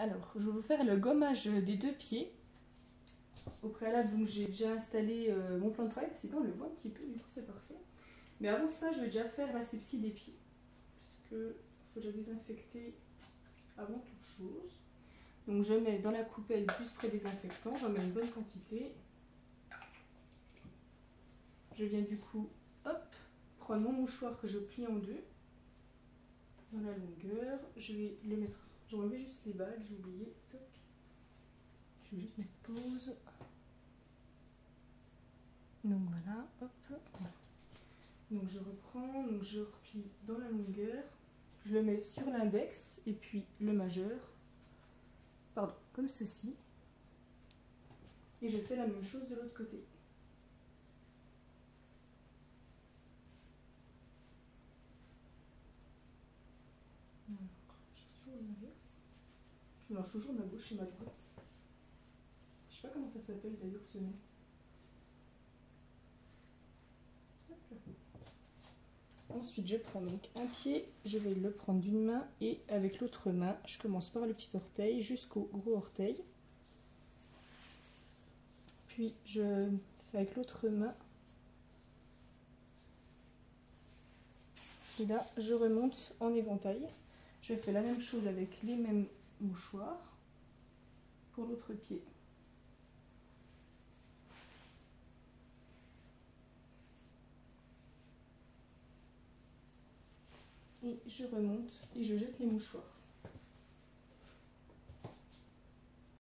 Alors, je vais vous faire le gommage des deux pieds. Au préalable, donc j'ai déjà installé mon plan de travail, parce que là on le voit un petit peu, du coup c'est parfait. Mais avant ça, je vais déjà faire l'asepsie des pieds, puisque il faut déjà désinfecter avant toute chose. Donc je mets dans la coupelle du spray désinfectant, j'en mets une bonne quantité. Je viens du coup, hop, prendre mon mouchoir que je plie en deux, dans la longueur. Je vais le mettre, je vais enlever juste les bagues, j'ai oublié, toc. Je vais juste mettre pause. Donc voilà, hop, voilà. Donc je reprends, donc je replie dans la longueur, je le mets sur l'index et puis le majeur, pardon, comme ceci. Et je fais la même chose de l'autre côté. Alors, je fais toujours l'inverse. Je mélange toujours ma gauche et ma droite. Je sais pas comment ça s'appelle d'ailleurs ce nom. Ensuite, je prends donc un pied, je vais le prendre d'une main et avec l'autre main, je commence par le petit orteil jusqu'au gros orteil. Puis, je fais avec l'autre main. Et là, je remonte en éventail. Je fais la même chose avec les mêmes mouchoirs pour l'autre pied. Et je remonte et je jette les mouchoirs.